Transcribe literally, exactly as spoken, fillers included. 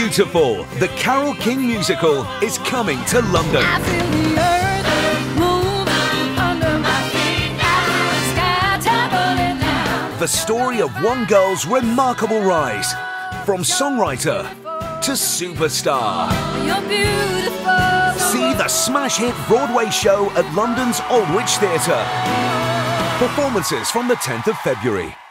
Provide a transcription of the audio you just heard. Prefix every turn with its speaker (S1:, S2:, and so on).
S1: beautiful. The Carole King musical is coming to London.
S2: I feel the earth move under my feet. I feel the sky tumbling down.
S1: The story of one girl's remarkable rise from songwriter to superstar.
S2: You're beautiful.
S1: See the smash hit Broadway show at London's Aldwych Theatre. Performances from the tenth of February.